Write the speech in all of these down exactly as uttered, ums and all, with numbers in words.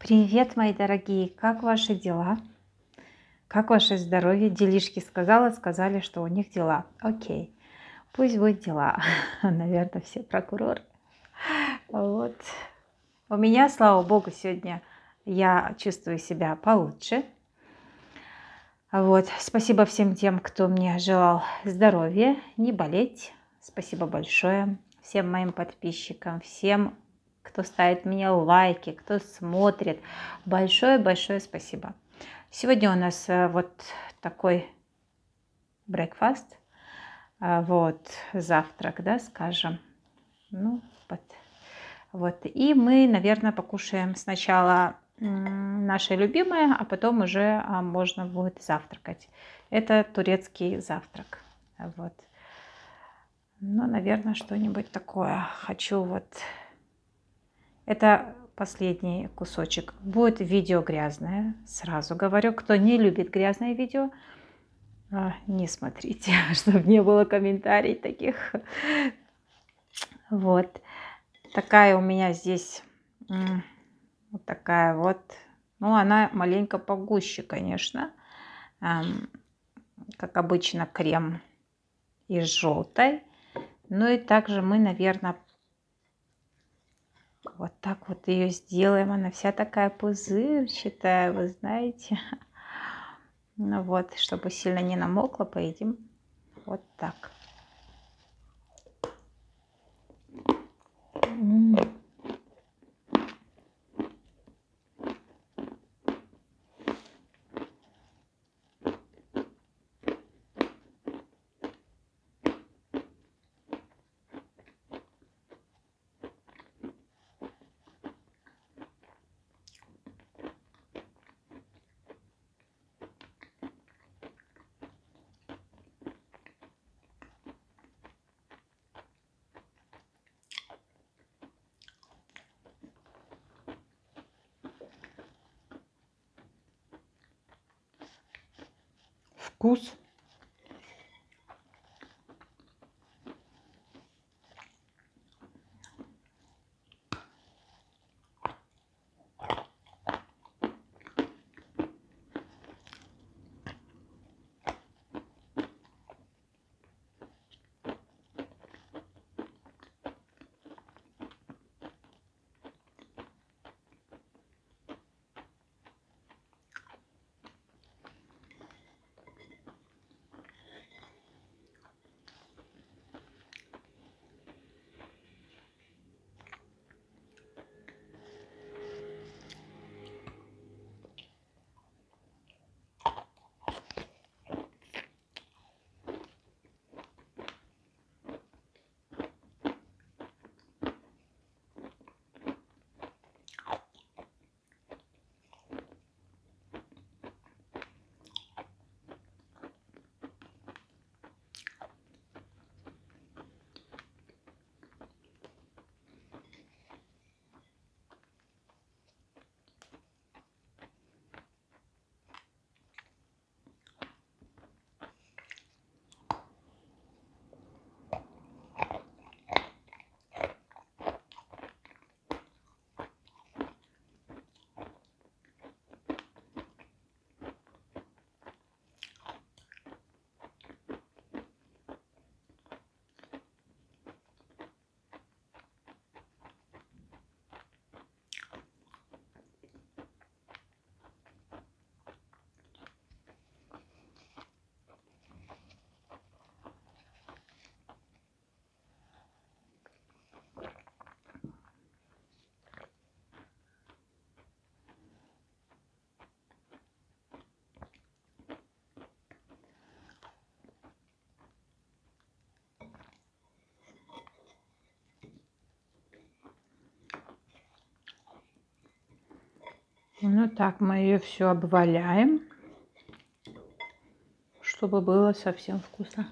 Привет, мои дорогие! Как ваши дела? Как ваше здоровье? Делишки сказала, сказали, что у них дела. Окей, пусть будут дела. Наверное, все прокуроры. Вот. У меня, слава богу, сегодня я чувствую себя получше. Вот. Спасибо всем тем, кто мне желал здоровья, не болеть. Спасибо большое всем моим подписчикам, всем, кто ставит мне лайки, кто смотрит. Большое-большое спасибо. Сегодня у нас э, вот такой breakfast, э, вот завтрак, да, скажем. Ну, вот. Вот. И мы, наверное, покушаем сначала м, наше любимое, а потом уже а, можно будет завтракать. Это турецкий завтрак. Вот. Ну, наверное, что-нибудь такое. Хочу вот... Это последний кусочек. Будет видео грязное, сразу говорю. Кто не любит грязное видео, а, не смотрите, чтобы не было комментариев таких. Вот. Такая у меня здесь... м, Вот такая вот. Ну, она маленько погуще, конечно. Ам, Как обычно, крем из желтой. Ну и также мы, наверное, вот так вот ее сделаем. Она вся такая пузырчатая, вы знаете. Ну вот, чтобы сильно не намокла, поедим вот так. М. Вкус. Ну так, мы ее все обваляем, чтобы было совсем вкусно.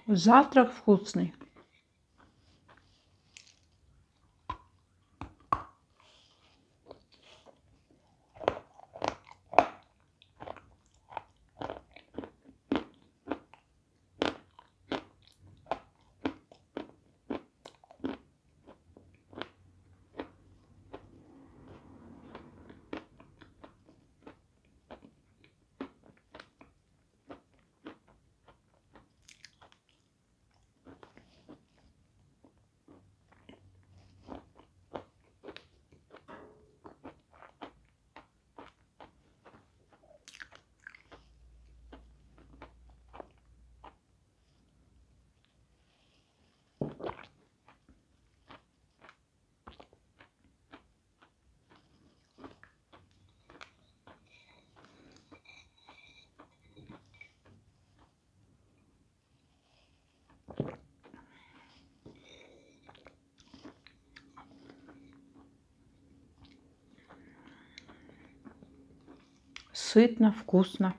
Завтрак вкусный. Сытно, вкусно.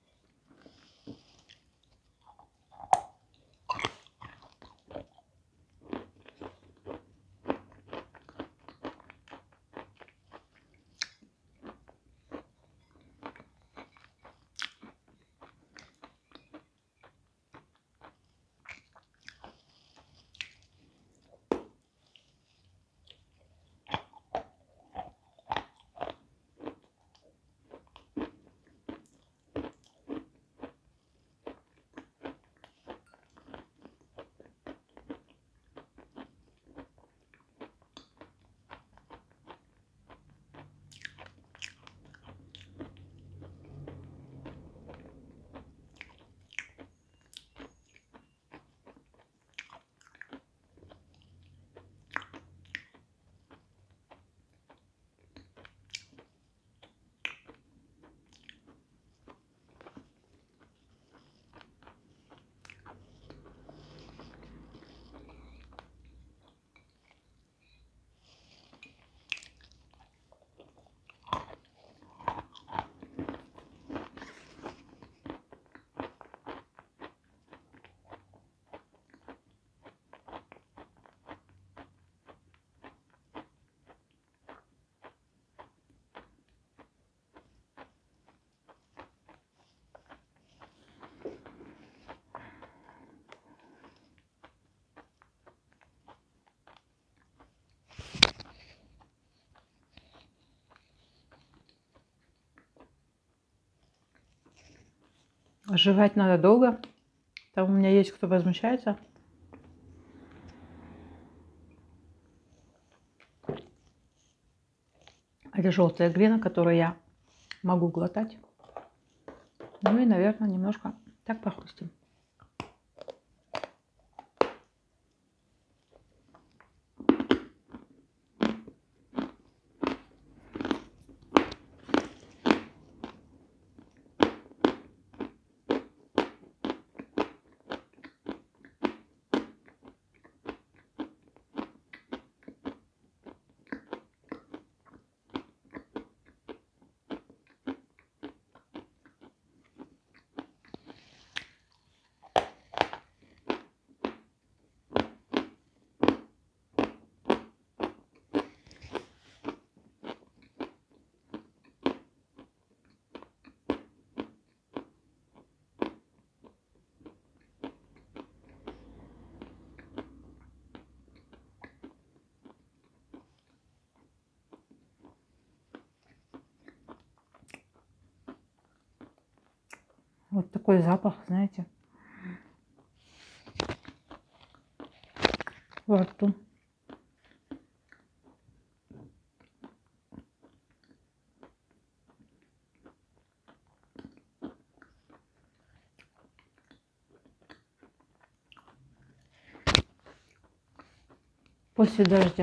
Жевать надо долго. Там у меня есть кто возмущается. Это желтая глина, которую я могу глотать. Ну и, наверное, немножко так похрустим. Вот такой запах, знаете, во рту. После дождя.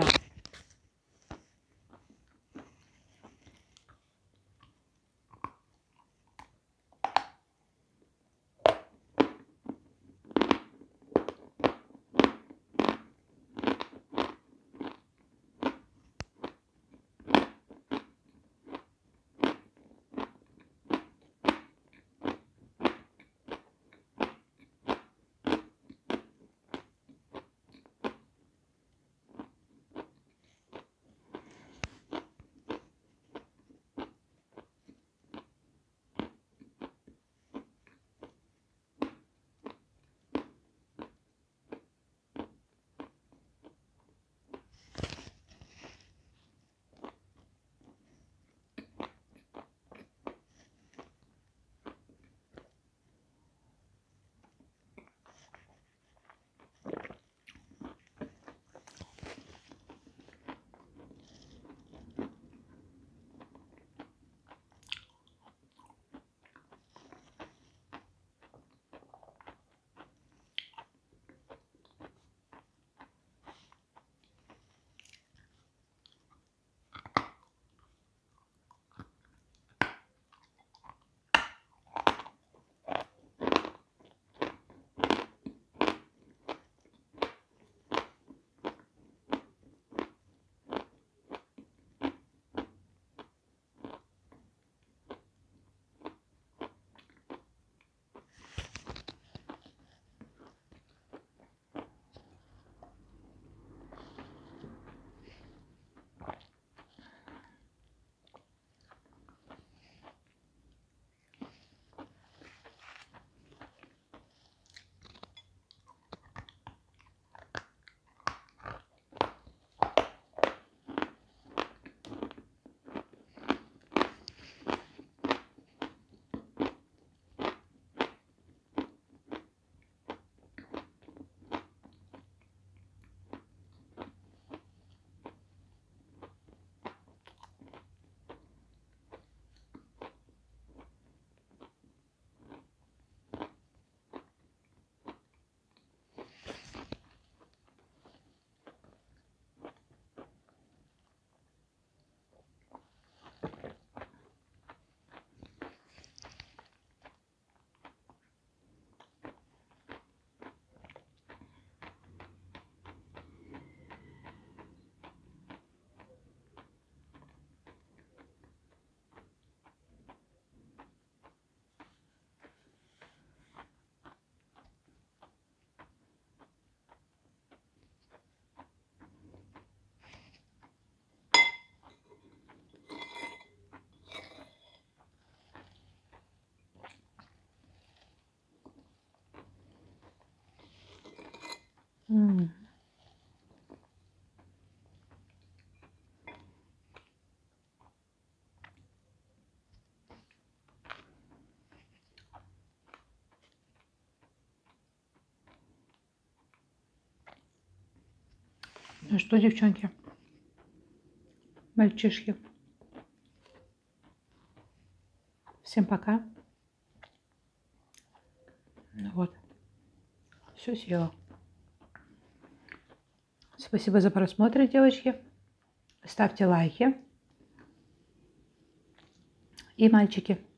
М. Ну что, девчонки, мальчишки, всем пока. Ну вот, все съела. Спасибо за просмотр, девочки. Ставьте лайки. И мальчики.